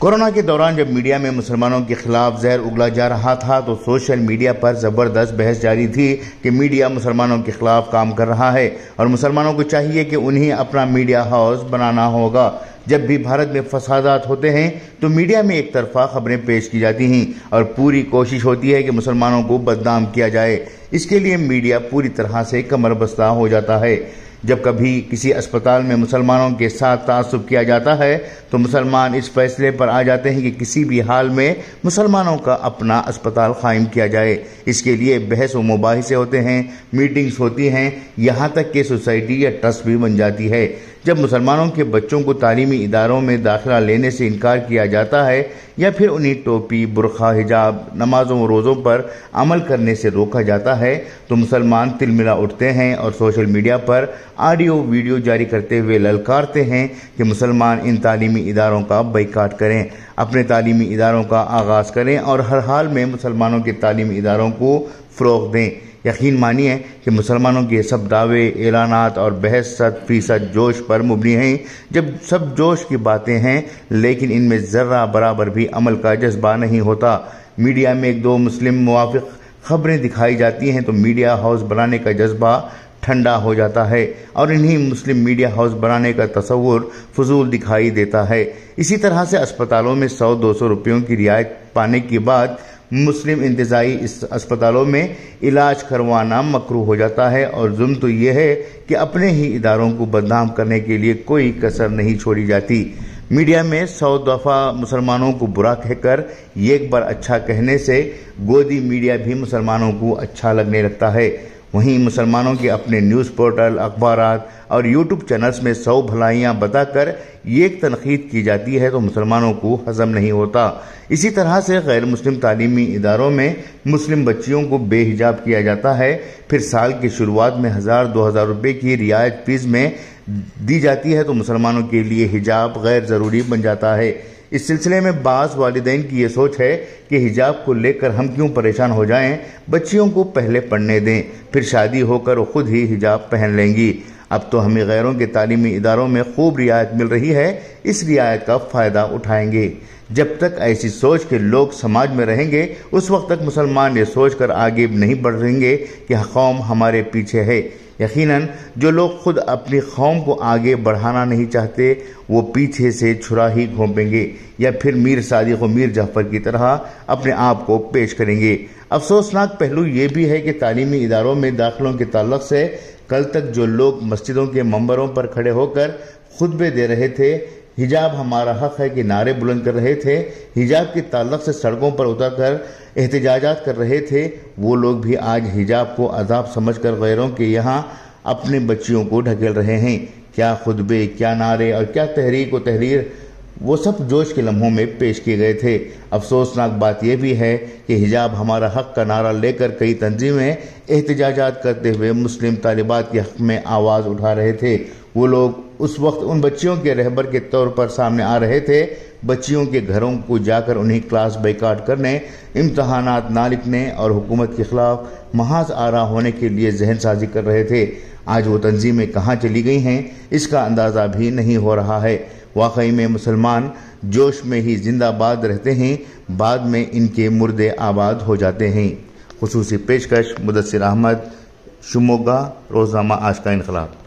Corona के दौरान जब मीडिया में मुसलमानों के खिलाफ जहर उगला जा रहा था तो सोशल मीडिया पर ज़बरदस्त बहस जारी थी कि मीडिया मुसलमानों के खिलाफ काम कर रहा है और मुसलमानों को चाहिए कि उन्हें अपना मीडिया हाउस बनाना होगा। जब भी भारत में फसादात होते हैं तो मीडिया में एक तरफा खबरें पेश की जाती हैं और पूरी कोशिश होती है कि मुसलमानों को बदनाम किया जाए। इसके लिए मीडिया पूरी तरह से कमरबस्ता हो जाता है। जब कभी किसी अस्पताल में मुसलमानों के साथ तासुब किया जाता है तो मुसलमान इस फैसले पर आ जाते हैं कि किसी भी हाल में मुसलमानों का अपना अस्पताल कायम किया जाए। इसके लिए बहस व मुबाहिसे होते हैं, मीटिंग्स होती हैं, यहाँ तक कि सोसाइटी या ट्रस्ट भी बन जाती है। जब मुसलमानों के बच्चों को तालीमी इदारों में दाखिला लेने से इनकार किया जाता है या फिर उन्हें टोपी, बुरखा, हिजाब, नमाजों व रोज़ों पर अमल करने से रोका जाता है तो मुसलमान तिलमिला उठते हैं और सोशल मीडिया पर ऑडियो वीडियो जारी करते हुए ललकारते हैं कि मुसलमान इन तालीमी इदारों का बाइकाट करें, अपने तालीमी इदारोों का आगाज़ करें और हर हाल में मुसलमानों के तालीमी इदारों को फ़रोग़ दें। यकीन मानिए कि मुसलमानों के सब दावे, ऐलानात और बहस 100% जोश पर मुबनी हैं। जब सब जोश की बातें हैं लेकिन इनमें ज़र्रा बराबर भी अमल का जज्बा नहीं होता। मीडिया में एक दो मुस्लिम मुवाफ़िक खबरें दिखाई जाती हैं तो मीडिया हाउस बनाने का जज्बा ठंडा हो जाता है और इन्हीं मुस्लिम मीडिया हाउस बनाने का तसव्वुर फजूल दिखाई देता है। इसी तरह से अस्पतालों में 100-200 रुपयों की रियायत पाने के बाद मुस्लिम इंतज़ाई इस अस्पतालों में इलाज करवाना मकरूह हो जाता है और जुल्म तो ये है कि अपने ही इदारों को बदनाम करने के लिए कोई कसर नहीं छोड़ी जाती। मीडिया में 100 दफ़ा मुसलमानों को बुरा कहकर एक बार अच्छा कहने से गोदी मीडिया भी मुसलमानों को अच्छा लगने लगता है। वहीं मुसलमानों के अपने न्यूज़ पोर्टल, अखबारात और यूट्यूब चैनल्स में 100 भलाइयाँ बताकर एक तनकीद की जाती है तो मुसलमानों को हजम नहीं होता। इसी तरह से गैर मुस्लिम तालीमी इदारों में मुस्लिम बच्चियों को बेहिजाब किया जाता है, फिर साल की शुरुआत में 1000-2000 रुपये की रियायत फीस में दी जाती है तो मुसलमानों के लिए हिजाब गैर ज़रूरी बन जाता है। इस सिलसिले में बाज़ वालिदैन की ये सोच है कि हिजाब को लेकर हम क्यों परेशान हो जाएं, बच्चियों को पहले पढ़ने दें, फिर शादी होकर वो खुद ही हिजाब पहन लेंगी। अब तो हमें गैरों के तालीमी इदारों में खूब रियायत मिल रही है, इस रियायत का फ़ायदा उठाएंगे। जब तक ऐसी सोच के लोग समाज में रहेंगे उस वक्त तक मुसलमान ये सोच कर आगे नहीं बढ़ेंगे कि कौम हमारे पीछे है। यकीनन जो लोग खुद अपनी कौम को आगे बढ़ाना नहीं चाहते वो पीछे से छुरा ही घोंपेंगे या फिर मीर सादिक व मीर जाफर की तरह अपने आप को पेश करेंगे। अफसोसनाक पहलू ये भी है कि तालीमी इदारों में दाखिलों के ताल्लुक से कल तक जो लोग मस्जिदों के मंबरों पर खड़े होकर खुतबे दे रहे थे, हिजाब हमारा हक है कि नारे बुलंद कर रहे थे, हिजाब के ताल्लुक से सड़कों पर उतरकर एहतजाजात कर रहे थे, वो लोग भी आज हिजाब को अजाब समझकर गैरों के यहाँ अपने बच्चियों को ढकेल रहे हैं। क्या खुतबे, क्या नारे और क्या तहरीक व तहरीर, वो सब जोश के लम्हों में पेश किए गए थे। अफसोसनाक बात यह भी है कि हिजाब हमारा हक का नारा लेकर कई तंजीमें एहतजाजात करते हुए मुस्लिम तालिबात के हक़ में आवाज़ उठा रहे थे। वो लोग उस वक्त उन बच्चियों के रहबर के तौर पर सामने आ रहे थे, बच्चियों के घरों को जाकर उन्हें क्लास बाइकाट करने, इम्तहानात ना लिखने और हुकूमत के खिलाफ महाज आरा होने के लिए जहन साजी कर रहे थे। आज वो तंजीमें कहाँ चली गई हैं इसका अंदाज़ा भी नहीं हो रहा है। वाकई में मुसलमान जोश में ही जिंदाबाद रहते हैं, बाद में इनके मुर्दे आबाद हो जाते हैं। खुसूसी पेशकश मुदस्सिर अहमद, शिमोगा, रोज़नामा आज का इनकलाब।